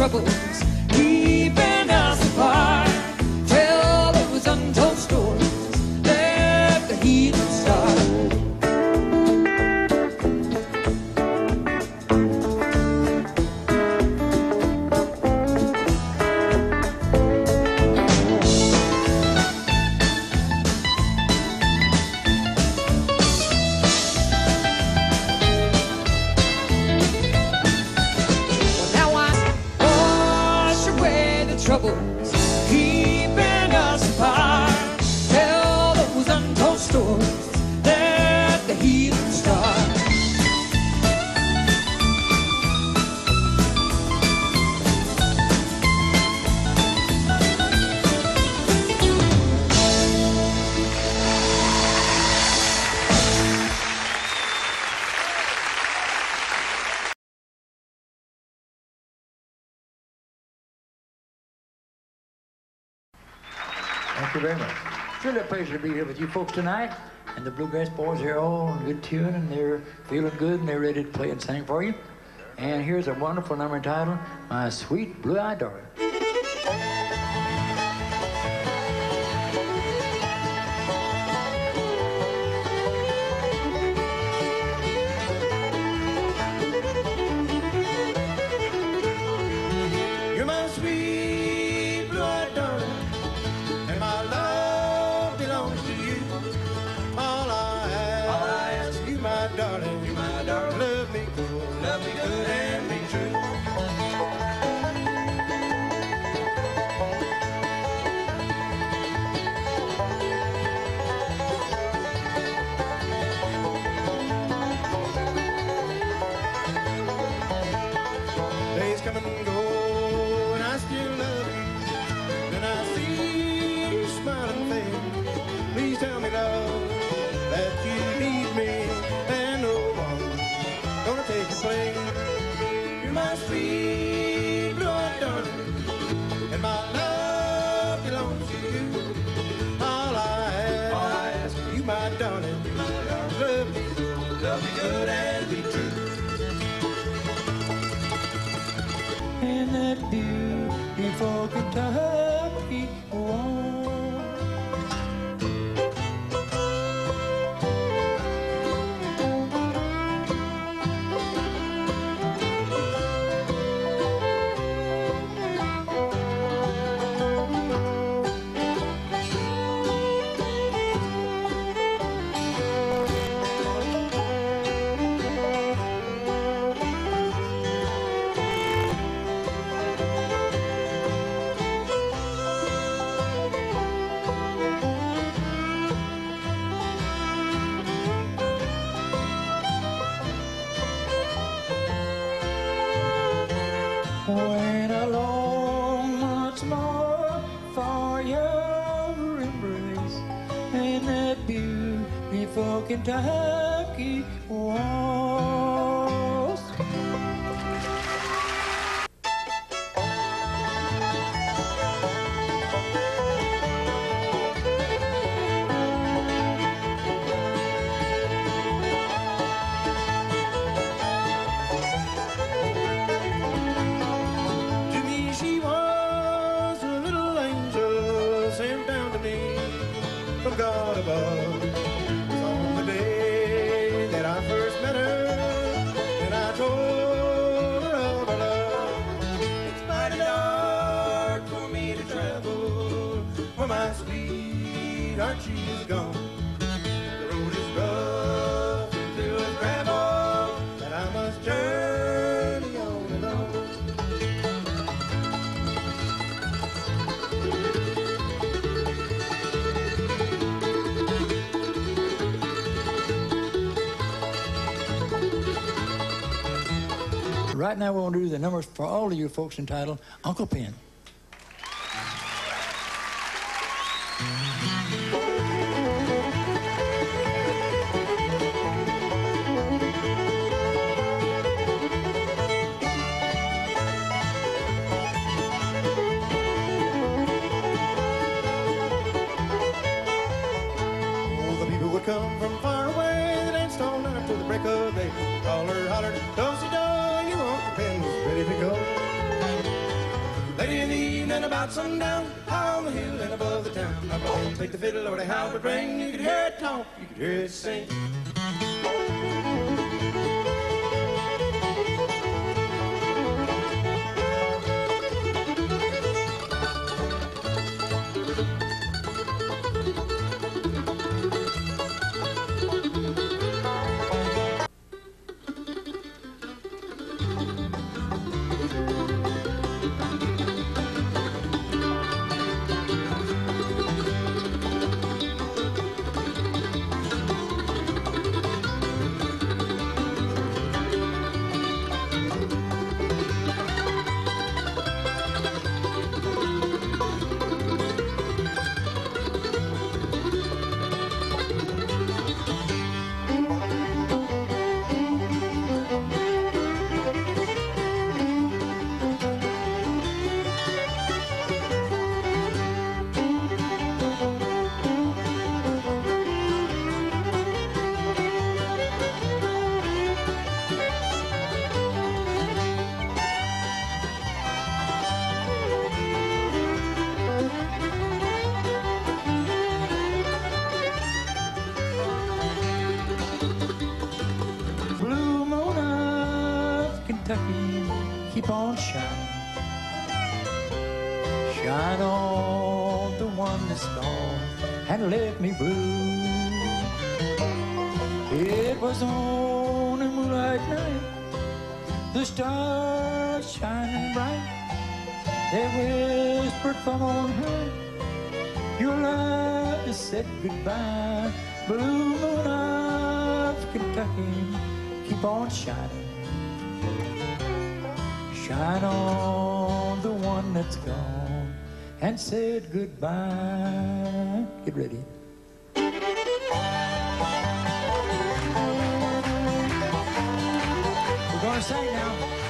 troubles keeping us apart. Tell those untold stories, let the heathen start. Troubles keeping us apart. Tell those untold stories, let the heathen start. Thank you very much. It's really a pleasure to be here with you folks tonight. And the Bluegrass boys, they're all in good tune and they're feeling good and they're ready to play and sing for you. And here's a wonderful number entitled, My Sweet Blue-Eyed Darling. You're my sweet blue-eyed darling, and my love belongs to you. All I ask you, my darling, love me good and be true. Days come and go, and I still love you. Then I see you smiling face. Please tell me, love, that you need me, and no one gonna take your place. You're my sweet blue-eyed darling, and my love belongs to you. All I ask you, my darling, love me good and be true. In that beautiful Kentucky warm. When I long once more for your embrace in that beautiful Kentucky waltz. To me she was a little angel sent down to me from God above. It was on the day that I first met her, and I told her of our love. It's mighty hard for me to travel where my sweetheart she is gone. The road is rough and filled with gravel, that I must journey on and on. Right now we're going to do the numbers for all of you folks entitled Uncle Pen. Come from far away, they danced all night till the break of day. Holler, hollered, do-si-do, your Uncle Pen was ready to go. Late in the evening about sundown, high on the hill and above the town. I'm gonna take the fiddle over the house would ring. You could hear it talk, you could hear it sing. Keep on shining, shine on the one that's gone and left me blue. It was on a moonlight night, the stars shining bright. They whispered from on high, your love has said goodbye. Blue moon of Kentucky, keep on shining. Shine on the one that's gone and said goodbye. Get ready. We're going to sing now.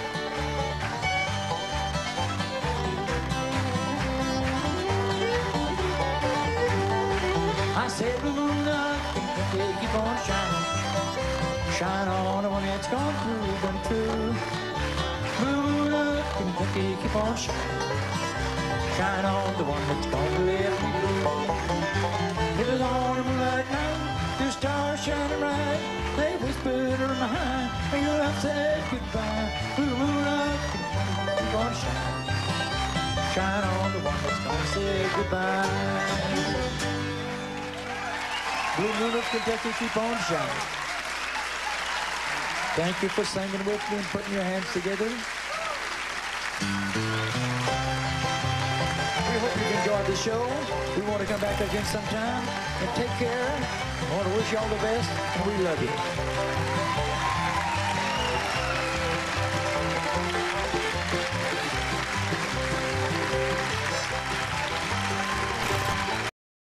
I said, blue moon of Kentucky, keep on shining. Shine on the one that's gone through. Blue moon of Kentucky, keep on shining. Shine on the one that's gonna let me blue. It was on a moonlight night, the stars shining bright. They whispered in my eye, and your love said goodbye. Blue moon of Kentucky, keep on shining. Shine on the one that's gonna say goodbye. Blue moon of Kentucky, keep on shining. Thank you for singing with me and putting your hands together. We hope you've enjoyed the show. We want to come back again sometime. And take care. I want to wish you all the best, and we love you.